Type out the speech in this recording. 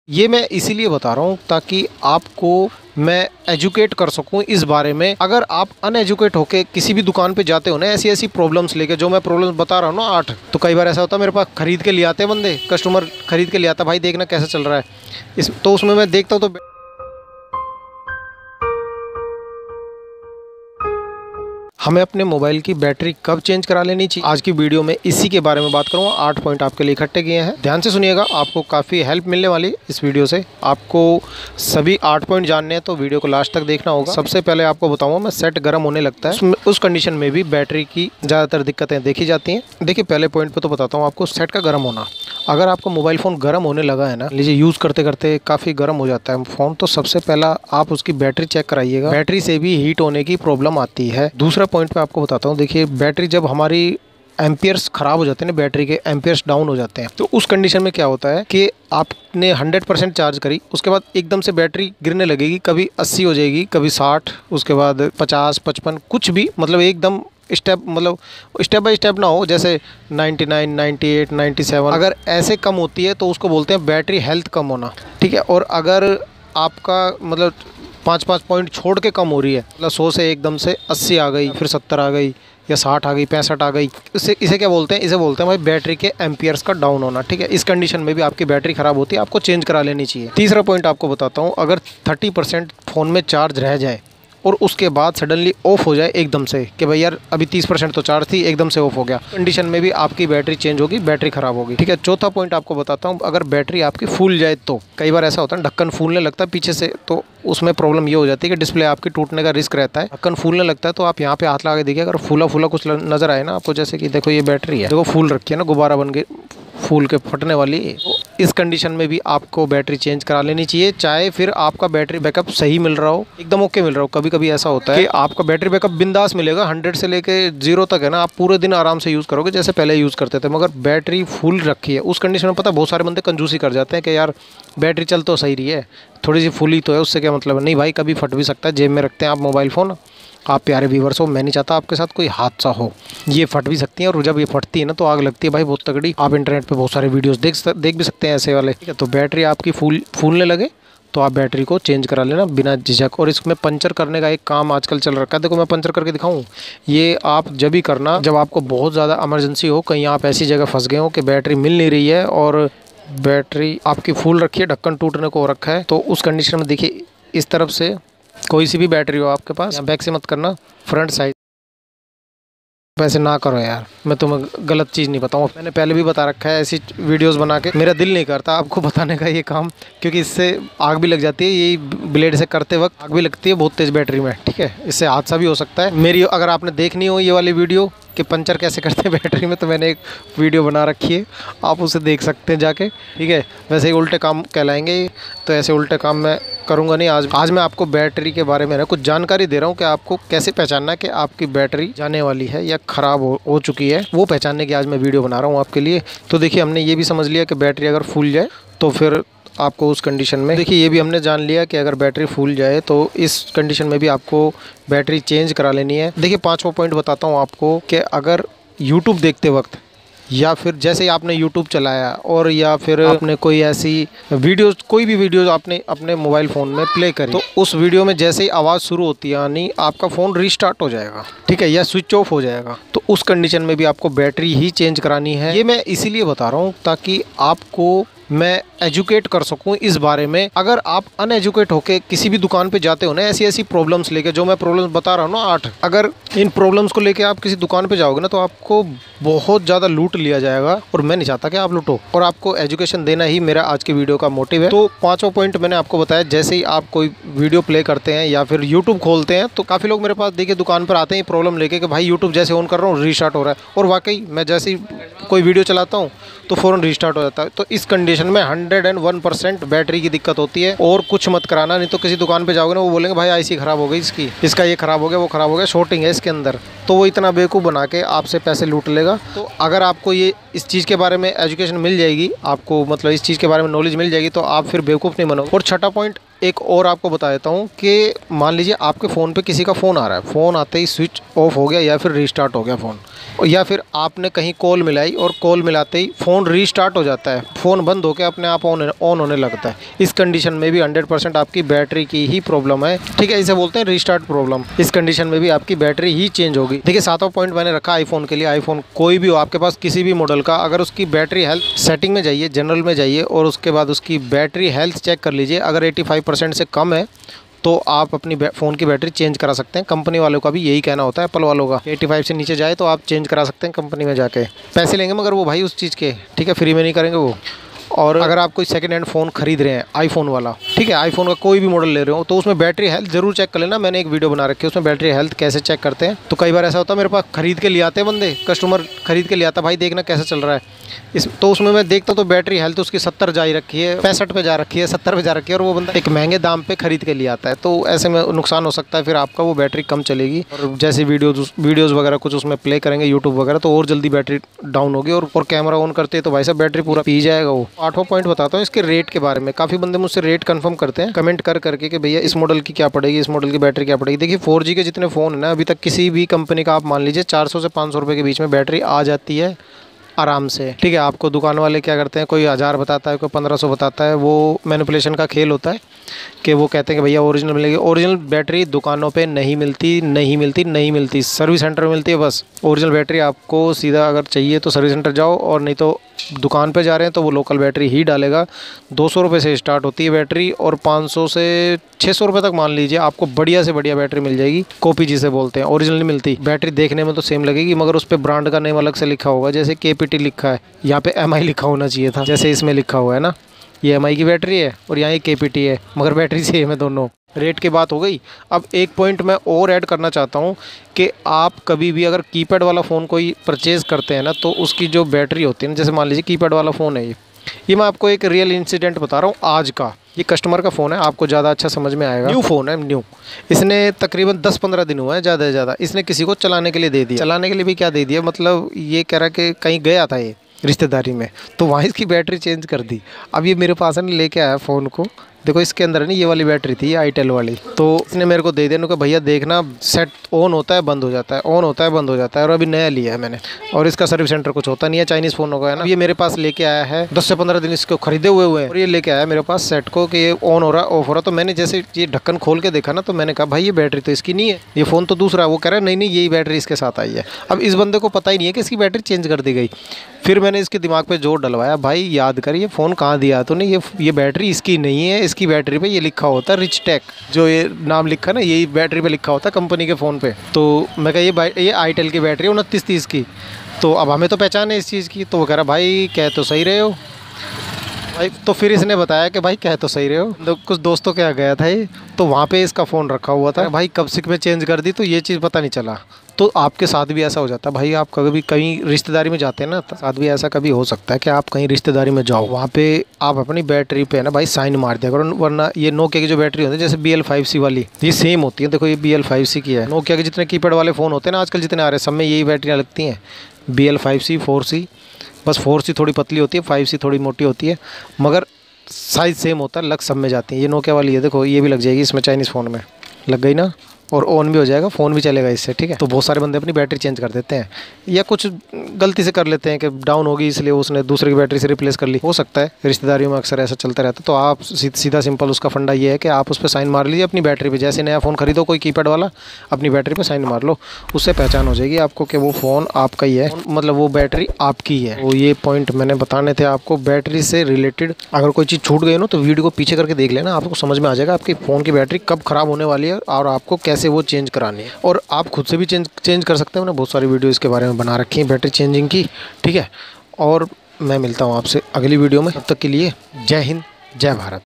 ये मैं इसीलिए बता रहा हूँ ताकि आपको मैं एजुकेट कर सकूँ इस बारे में। अगर आप अनएजुकेट होके किसी भी दुकान पे जाते हो ना ऐसी ऐसी प्रॉब्लम्स लेके, जो मैं प्रॉब्लम्स बता रहा हूँ ना 8, तो कई बार ऐसा होता है मेरे पास खरीद के लिए आते हैं बंदे, कस्टमर खरीद के लिए आता है, भाई देखना कैसा चल रहा है तो उसमें मैं देखता हूँ तो हमें अपने मोबाइल की बैटरी कब चेंज करा लेनी चाहिए। आज की वीडियो में इसी के बारे में बात करूंगा। 8 पॉइंट आपके लिए इकट्ठे किए हैं, ध्यान से सुनिएगा, आपको काफ़ी हेल्प मिलने वाली इस वीडियो से। आपको सभी 8 पॉइंट जानने हैं तो वीडियो को लास्ट तक देखना होगा। सबसे पहले आपको बताऊंगा, मैं सेट गर्म होने लगता है उस कंडीशन में भी बैटरी की ज़्यादातर दिक्कतें देखी जाती हैं। देखिए पहले पॉइंट पर तो बताता हूँ आपको, सेट का गर्म होना। अगर आपका मोबाइल फ़ोन गर्म होने लगा है ना, लीजिए यूज़ करते करते काफ़ी गर्म हो जाता है फ़ोन, तो सबसे पहला आप उसकी बैटरी चेक कराइएगा। बैटरी से भी हीट होने की प्रॉब्लम आती है। दूसरा पॉइंट पे आपको बताता हूँ, देखिए बैटरी जब हमारी एम्पियर्स ख़राब हो जाते हैं ना, बैटरी के एम्पियर्स डाउन हो जाते हैं, तो उस कंडीशन में क्या होता है कि आपने 100% चार्ज करी, उसके बाद एकदम से बैटरी गिरने लगेगी, कभी 80 हो जाएगी, कभी 60, उसके बाद 50, 55, कुछ भी, मतलब एकदम स्टेप बाय स्टेप ना हो, जैसे 99, 98, 97, अगर ऐसे कम होती है तो उसको बोलते हैं बैटरी हेल्थ कम होना, ठीक है। और अगर आपका मतलब 5-5 पॉइंट छोड़ के कम हो रही है, मतलब 100 से एकदम से 80 आ गई, फिर 70 आ गई, या 60 आ गई, 65 आ गई, इसे क्या बोलते हैं, इसे बोलते हैं भाई बैटरी के एम्पियर्स का डाउन होना, ठीक है। इस कंडीशन में भी आपकी बैटरी ख़राब होती है, आपको चेंज करा लेनी चाहिए। तीसरा पॉइंट आपको बताता हूँ, अगर 30% फ़ोन में चार्ज रह जाए और उसके बाद सडनली ऑफ हो जाए एकदम से, कि भाई यार अभी 30% तो चार्ज थी, एकदम से ऑफ हो गया, कंडीशन में भी आपकी बैटरी चेंज होगी, बैटरी खराब होगी, ठीक है। चौथा पॉइंट आपको बताता हूँ, अगर बैटरी आपकी फूल जाए तो कई बार ऐसा होता है ढक्कन फूलने लगता है पीछे से, तो उसमें प्रॉब्लम ये हो जाती है कि डिस्प्ले आपकी टूटने का रिस्क रहता है। ढक्कन फूलने लगता है तो आप यहाँ पे हाथ लगा के देखिए, अगर फूला फूला कुछ नजर आए ना आपको, जैसे कि देखो ये बैटरी है, देखो फूल रखी है ना, गुब्बारा बन के फूल के फटने वाली, तो इस कंडीशन में भी आपको बैटरी चेंज करा लेनी चाहिए। चाहे फिर आपका बैटरी बैकअप सही मिल रहा हो, एकदम ओके मिल रहा हो, कभी कभी ऐसा होता है कि आपका बैटरी बैकअप बिंदास मिलेगा, 100 से लेके 0 तक है ना, आप पूरे दिन आराम से यूज़ करोगे जैसे पहले यूज़ करते थे, मगर बैटरी फुल रखी है, उस कंडीशन में पता है बहुत सारे बंदे कंजूसी कर जाते हैं कि यार बैटरी चल तो सही रही है, थोड़ी सी फुली तो है, उससे क्या मतलब है। नहीं भाई, कभी फट भी सकता है, जेब में रखते हैं आप मोबाइल फ़ोन, आप प्यारे व्यूवर्स हो, मैं नहीं चाहता आपके साथ कोई हादसा हो, ये फट भी सकती है, और जब ये फटती है ना तो आग लगती है भाई बहुत तगड़ी। आप इंटरनेट पे बहुत सारे वीडियोस देख भी सकते हैं ऐसे वाले, ठीक है। तो बैटरी आपकी फूलने लगे तो आप बैटरी को चेंज करा लेना बिना झिझक। और इसमें पंचर करने का एक काम आजकल चल रखा है, देखो मैं पंचर करके दिखाऊं, ये आप जब भी करना जब आपको बहुत ज़्यादा इमरजेंसी हो, कहीं आप ऐसी जगह फंस गए हो कि बैटरी मिल नहीं रही है और बैटरी आपकी फूल रखी है, ढक्कन टूटने को रखा है, तो उस कंडीशन में देखिए इस तरफ से कोई सी भी बैटरी हो आपके पास, बैक से मत करना, फ्रंट साइड। वैसे ना करो यार, मैं तुम्हें गलत चीज़ नहीं बताऊँ, मैंने पहले भी बता रखा है ऐसी वीडियोस बना के, मेरा दिल नहीं करता आपको बताने का ये काम, क्योंकि इससे आग भी लग जाती है, यही ब्लेड से करते वक्त आग भी लगती है बहुत तेज़ बैटरी में, ठीक है। इससे हादसा भी हो सकता है। मेरी अगर आपने देखनी हो ये वाली वीडियो कि पंचर कैसे करते हैं बैटरी में, तो मैंने एक वीडियो बना रखी है, आप उसे देख सकते हैं जाके, ठीक है। वैसे ही उल्टे काम कहलाएंगे, तो ऐसे उल्टे काम मैं करूँगा नहीं। आज मैं आपको बैटरी के बारे में कुछ जानकारी दे रहा हूँ कि आपको कैसे पहचानना है कि आपकी बैटरी जाने वाली है या ख़राब हो चुकी है, वो पहचानने की आज मैं वीडियो बना रहा हूँ आपके लिए। तो देखिए हमने ये भी समझ लिया कि बैटरी अगर फूल जाए तो फिर आपको उस कंडीशन में, देखिए ये भी हमने जान लिया कि अगर बैटरी फूल जाए तो इस कंडीशन में भी आपको बैटरी चेंज करा लेनी है। देखिए 5वां पॉइंट बताता हूँ आपको कि अगर यूट्यूब देखते वक्त या फिर जैसे ही आपने यूट्यूब चलाया और या फिर आपने कोई ऐसी वीडियोस, कोई भी वीडियोस आपने अपने मोबाइल फ़ोन में प्ले करी, तो उस वीडियो में जैसे ही आवाज़ शुरू होती है यानी आपका फ़ोन रीस्टार्ट हो जाएगा, ठीक है, या स्विच ऑफ हो जाएगा, तो उस कंडीशन में भी आपको बैटरी ही चेंज करानी है। ये मैं इसीलिए बता रहा हूँ ताकि आपको मैं एजुकेट कर सकूं इस बारे में। अगर आप अनएजुकेट होके किसी भी दुकान पे जाते हो ना ऐसी ऐसी प्रॉब्लम्स लेके, जो मैं प्रॉब्लम्स बता रहा हूँ ना 8, अगर इन प्रॉब्लम्स को लेके आप किसी दुकान पे जाओगे ना तो आपको बहुत ज़्यादा लूट लिया जाएगा, और मैं नहीं चाहता कि आप लूटो, और आपको एजुकेशन देना ही मेरा आज की वीडियो का मोटिव है। तो 5वां पॉइंट मैंने आपको बताया, जैसे ही आप कोई वीडियो प्ले करते हैं या फिर यूट्यूब खोलते हैं, तो काफ़ी लोग मेरे पास देखिए दुकान पर आते हैं प्रॉब्लम लेके कि भाई यूट्यूब जैसे ऑन कर रहा हूँ रीस्टार्ट हो रहा है, और वाकई मैं जैसे ही कोई वीडियो चलाता हूँ तो फ़ौरन रीस्टार्ट हो जाता है। तो इस कंडीशन में 101% बैटरी की दिक्कत होती है, और कुछ मत कराना, नहीं तो किसी दुकान पे जाओगे ना वो बोलेंगे भाई आईसी ख़राब हो गई इसकी, इसका ये ख़राब हो गया, वो ख़राब हो गया, शॉर्टिंग है इसके अंदर, तो वो इतना बेवकूफ़ बना के आपसे पैसे लूट लेगा। तो अगर आपको ये इस चीज़ के बारे में एजुकेशन मिल जाएगी, आपको मतलब इस चीज़ के बारे में नॉलेज मिल जाएगी, तो आप फिर बेवकूफ़ नहीं बनोगे। और 6वां पॉइंट, एक और आपको बता देता हूँ कि मान लीजिए आपके फ़ोन पे किसी का फ़ोन आ रहा है, फ़ोन आते ही स्विच ऑफ हो गया या फिर रीस्टार्ट हो गया फ़ोन, या फिर आपने कहीं कॉल मिलाई और कॉल मिलाते ही फ़ोन रीस्टार्ट हो जाता है, फ़ोन बंद होकर अपने आप ऑन होने लगता है। इस कंडीशन में भी 100% आपकी बैटरी की ही प्रॉब्लम है, ठीक है। इसे बोलते हैं रीस्टार्ट प्रॉब्लम। इस कंडीशन में भी आपकी बैटरी ही चेंज होगी। देखिए, 7वां पॉइंट मैंने रखा आईफोन के लिए। आईफोन कोई भी हो आपके पास, किसी भी मॉडल का, अगर उसकी बैटरी हेल्थ सेटिंग में जाइए, जनरल में जाइए और उसके बाद उसकी बैटरी हेल्थ चेक कर लीजिए। अगर 85% से कम है तो आप अपनी फ़ोन की बैटरी चेंज करा सकते हैं। कंपनी वालों का भी यही कहना होता है, एप्पल वालों का, 85 से नीचे जाए तो आप चेंज करा सकते हैं कंपनी में जाके। पैसे लेंगे मगर वो भाई उस चीज़ के, ठीक है, फ्री में नहीं करेंगे वो। और अगर आप कोई सेकंड हैंड फ़ोन खरीद रहे हैं आईफोन वाला, ठीक है, आईफोन का कोई भी मॉडल ले रहे हो, तो उसमें बैटरी हेल्थ ज़रूर चेक कर लेना। मैंने एक वीडियो बना रखी है उसमें बैटरी हेल्थ कैसे चेक करते हैं। तो कई बार ऐसा होता है मेरे पास खरीद के लिए आते हैं बंदे, कस्टमर खरीद के लिए आता, भाई देखना कैसा चल रहा है तो उसमें मैं देखता हूँ तो बैटरी हेल्थ उसकी 70 जा रखी है, 65 पे जा रखी है, 70 पे जा रखी है, और वो बंदा एक महंगे दाम पे खरीद के लिए आता है। तो ऐसे में नुकसान हो सकता है, फिर आपका वो बैटरी कम चलेगी। और जैसे वीडियोज़ वगैरह कुछ उसमें प्ले करेंगे यूट्यूब वगैरह, तो और जल्दी बैटरी डाउन होगी। और कैमरा ऑन करते हैं तो भाई साहब बैटरी पूरा पी जाएगा वो। 8वां पॉइंट बताता हूँ इसके रेट के बारे में। काफ़ी बंदे मुझसे रेट कंफर्म करते हैं कमेंट करके कि भैया इस मॉडल की क्या पड़ेगी, इस मॉडल की बैटरी क्या पड़ेगी। देखिए, 4G के जितने फ़ोन है ना, अभी तक किसी भी कंपनी का आप मान लीजिए 400 से 500 रुपये के बीच में बैटरी आ जाती है आराम से, ठीक है। आपको दुकान वाले क्या करते हैं, कोई 1000 बताता है, कोई 1500 बताता है, वो मैनिपुलेशन का खेल होता है कि वो कहते हैं कि भैया ओरिजिनल मिलेगी। ओरिजिनल बैटरी दुकानों पे नहीं मिलती, सर्विस सेंटर में मिलती है बस। ओरिजिनल बैटरी आपको सीधा अगर चाहिए तो सर्विस सेंटर जाओ, और नहीं तो दुकान पे जा रहे हैं तो वो लोकल बैटरी ही डालेगा। 200 रुपये से स्टार्ट होती है बैटरी, और 500 से 600 रुपये तक मान लीजिए आपको बढ़िया से बढ़िया बैटरी मिल जाएगी। कॉपी जिसे बोलते हैं, ओरिजिनल नहीं मिलती। बैटरी देखने में तो सेम लगेगी मगर उस पर ब्रांड का नेम अलग से लिखा होगा। जैसे KPT लिखा है, यहाँ पे MI लिखा होना चाहिए था, जैसे इसमें लिखा हुआ है ना, ये MI की बैटरी है और यहाँ KPT है, मगर बैटरी सेम है दोनों। रेट की बात हो गई। अब एक पॉइंट मैं और ऐड करना चाहता हूँ कि आप कभी भी अगर कीपैड वाला फ़ोन कोई परचेज़ करते हैं ना, तो उसकी जो बैटरी होती है ना, जैसे मान लीजिए कीपैड वाला फ़ोन है ये मैं आपको एक रियल इंसिडेंट बता रहा हूँ आज का। ये कस्टमर का फ़ोन है, आपको ज़्यादा अच्छा समझ में आएगा। न्यू फ़ोन है, न्यू। इसने तकरीबन 10-15 दिन हुआ है ज़्यादा से ज़्यादा। इसने किसी को चलाने के लिए दे दिया। चलाने के लिए भी क्या दे दिया, मतलब ये कह रहा कि कहीं गया था ये रिश्तेदारी में, तो वहाँ इसकी बैटरी चेंज कर दी। अब ये मेरे पास है, लेके आया फ़ोन को, देखो इसके अंदर है नहीं, ये वाली बैटरी थी, ये आईटेल वाली। तो इसने मेरे को दे दिया, कि भैया देखना सेट ऑन होता है बंद हो जाता है, ऑन होता है बंद हो जाता है। और अभी नया लिया है मैंने, और इसका सर्विस सेंटर कुछ होता नहीं है, चाइनीज़ फ़ोन होगा ना। ये मेरे पास लेके आया है, 10 से 15 दिन इसको खरीदे हुए हैं, और ये लेके आया मेरे पास सेट को कि ये ऑन हो रहा है, ऑफ हो रहा है। तो मैंने जैसे ये ढक्कन खोल के देखा ना, तो मैंने कहा भाई ये बैटरी तो इसकी नहीं है, ये फ़ोन तो दूसरा है। वो कह रहा है नहीं यही बैटरी इसके साथ आई है। अब इस बंदे को पता ही नहीं है कि इसकी बैटरी चेंज कर दी गई। फिर मैंने इसके दिमाग पे जोर डलवाया, भाई याद कर ये फ़ोन कहाँ दिया तूने, ये बैटरी इसकी नहीं है, इसकी बैटरी पे ये लिखा होता है रिच टेक, जो ये नाम लिखा ना, यही बैटरी पे लिखा होता है कंपनी के फ़ोन पे। तो मैं कहा ये आईटेल की बैटरी है 2930 की। तो अब हमें तो पहचान है इस चीज़ की। तो वो कह रहा भाई कह तो सही रहे हो भाई। तो फिर इसने बताया कि भाई कह तो सही रहे हो, तो कुछ दोस्तों के यहाँ गया था ये, तो वहाँ पे इसका फ़ोन रखा हुआ था। भाई कब से में चेंज कर दी, तो ये चीज़ पता नहीं चला। तो आपके साथ भी ऐसा हो जाता है भाई, आप कभी कहीं रिश्तेदारी में जाते हैं ना, तो साथ भी ऐसा कभी हो सकता है कि आप कहीं रिश्तेदारी में जाओ, वहाँ पे आप अपनी बैटरी पे है ना भाई साइन मार दिया करो, वरना ये नोकिया की जो बैटरी होती है जैसे BL5C वाली, ये सेम होती है। देखो ये BL5C की है। नोकिया के जितने कीपैड वाले फ़ोन होते हैं ना आजकल जितने आ रहे हैं, सब में यही बैटरियाँ लगती हैं, BL5C 4C। बस 4C थोड़ी पतली होती है, 5C थोड़ी मोटी होती है, मगर साइज़ सेम होता है, लग सब में जाती है। ये नोकिया वाली है, देखो ये भी लग जाएगी इसमें, चाइनीज़ फ़ोन में लग गई ना, और ऑन भी हो जाएगा, फ़ोन भी चलेगा इससे, ठीक है। तो बहुत सारे बंदे अपनी बैटरी चेंज कर देते हैं, या कुछ गलती से कर लेते हैं कि डाउन होगी इसलिए उसने दूसरे की बैटरी से रिप्लेस कर ली, हो सकता है। रिश्तेदारियों में अक्सर ऐसा चलता रहता है। तो आप सीधा सिंपल उसका फंडा ये है कि आप उस पर साइन मार लीजिए अपनी बैटरी पे। जैसे नया फ़ोन खरीदो कोई कीपैड वाला, अपनी बैटरी पे साइन मार लो, उससे पहचान हो जाएगी आपको कि वो फ़ोन आपका ही है, मतलब वो बैटरी आपकी है। तो ये पॉइंट मैंने बताने थे आपको बैटरी से रिलेटेड। अगर कोई चीज़ छूट गई हो ना, तो वीडियो को पीछे करके देख लेना, आपको समझ में आ जाएगा आपकी फ़ोन की बैटरी कब ख़राब होने वाली है और आपको कैसे वो चेंज करानी। और आप खुद से भी चेंज कर सकते हो ना, बहुत सारी वीडियो इसके बारे में बना रखी है बैटरी चेंजिंग की, ठीक है। और मैं मिलता हूँ आपसे अगली वीडियो में, तब तक के लिए जय हिंद, जय भारत।